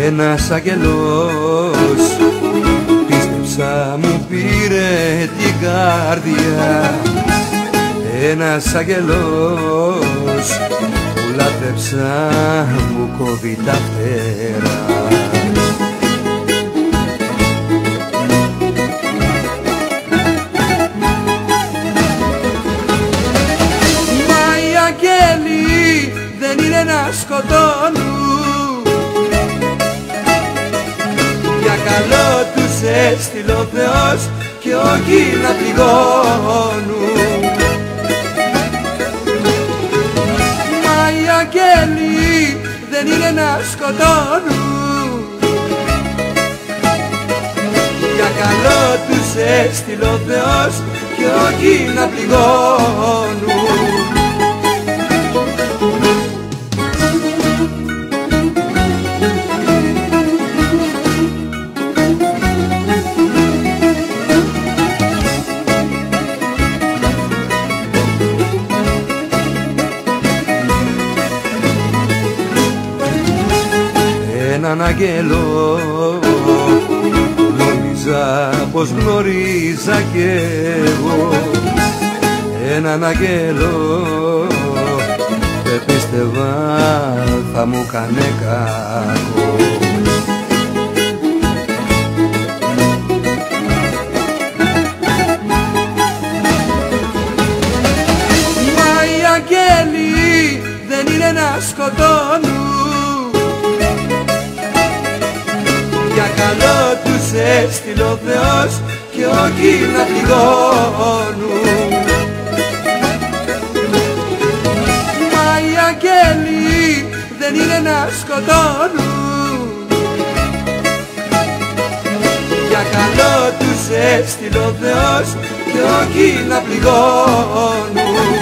Ένας αγγελός πίστεψα μου πήρε την καρδιά. Ένας αγγελός που λάτρεψα μου κόβει τα φτερά. Μα οι αγγέλοι δεν είναι να σκοτώνουν, για καλό τους έστειλε ο Θεός και όχι να πληγώνουν. Μα οι αγγέλοι δεν είναι να σκοτώνουν, για καλό τους έστειλε ο Θεός και όχι να πληγώνουν. Έναν αγγέλο νόμιζα πως γνωρίζα κι εγώ. Έναν αγγέλο δεν πίστευα θα μου κάνε κακό. Μα οι αγγέλοι δεν είναι να σκοτώνουν, για καλό τους έστειλε ο Θεός και όχι να πληγώνουν. Μα οι αγγέλοι δεν είναι να σκοτώνουν, για καλό τους έστειλε ο Θεός και όχι να πληγώνουν.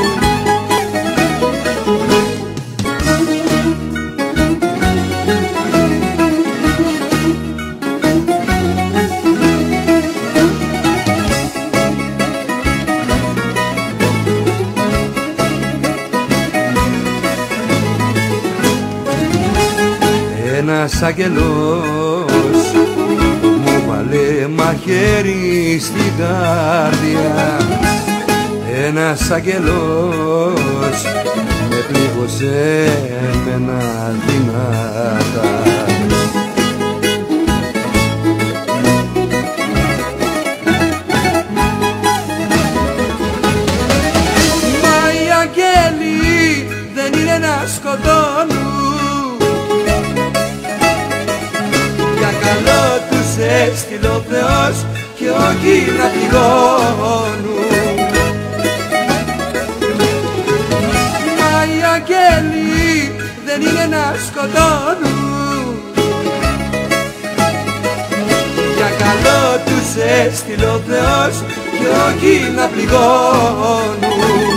Ένας αγγελός μου βάλε μαχαίρι στην καρδιά. Ένας αγγελός με πλήγωσε εμένα δυνατά. Μα οι αγγέλοι δεν είναι να σκοτώνουν, για καλό τους έστειλε ο Θεός και όχι να πληγώνουν. Μα οι αγγέλοι δεν είναι να σκοτώνουν, για καλό τους έστειλε ο Θεός και όχι να πληγώνουν.